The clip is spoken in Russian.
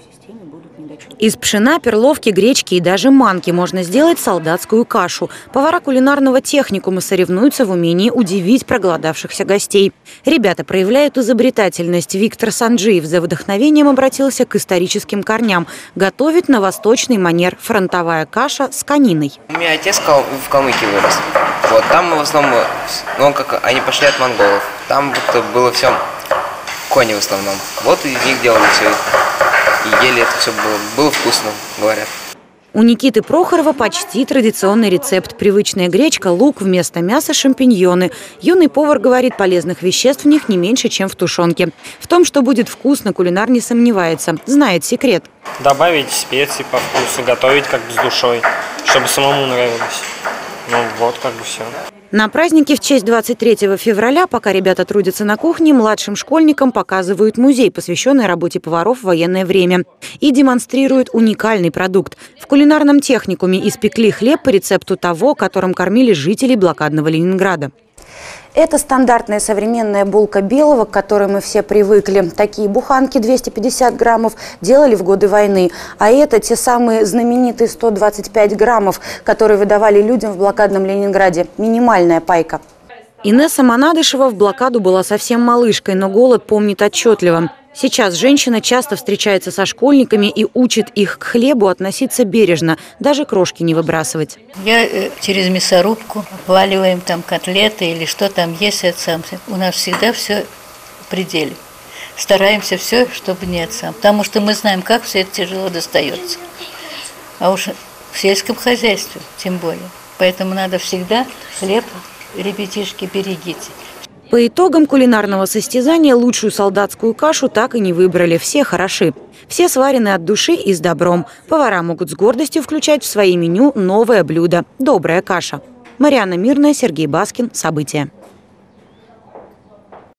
Из пшена, перловки, гречки и даже манки можно сделать солдатскую кашу. Повара кулинарного техникума соревнуются в умении удивить проголодавшихся гостей. Ребята проявляют изобретательность. Виктор Санджиев за вдохновением обратился к историческим корням. Готовить на восточный манер – фронтовая каша с кониной. У меня отец в Калмыкии вырос. Вот, там в основном, они пошли от монголов. Там было все кони в основном. Вот из них делали все. И ели это все, было вкусно, говорят. У Никиты Прохорова почти традиционный рецепт. Привычная гречка, лук, вместо мяса шампиньоны. Юный повар говорит, полезных веществ в них не меньше, чем в тушенке. В том, что будет вкусно, кулинар не сомневается. Знает секрет. Добавить специи по вкусу, готовить как бы с душой, чтобы самому нравилось. Ну вот, как бы все. На празднике в честь 23 февраля, пока ребята трудятся на кухне, младшим школьникам показывают музей, посвященный работе поваров в военное время. И демонстрируют уникальный продукт. В кулинарном техникуме испекли хлеб по рецепту того, которым кормили жителей блокадного Ленинграда. Это стандартная современная булка белого, к которой мы все привыкли. Такие буханки 250 граммов делали в годы войны. А это те самые знаменитые 125 граммов, которые выдавали людям в блокадном Ленинграде. Минимальная пайка. Инесса Манадышева в блокаду была совсем малышкой, но голод помнит отчетливо. Сейчас женщина часто встречается со школьниками и учит их к хлебу относиться бережно, даже крошки не выбрасывать. Я через мясорубку обваливаем там котлеты или что там есть. У нас всегда все в пределе. Стараемся все, чтобы не потому что мы знаем, как все это тяжело достается. А уж в сельском хозяйстве тем более. Поэтому надо всегда хлеб, ребятишки, берегите. По итогам кулинарного состязания лучшую солдатскую кашу так и не выбрали. Все хороши. Все сварены от души и с добром. Повара могут с гордостью включать в свои меню новое блюдо – добрая каша. Марьяна Мирная, Сергей Баскин. События.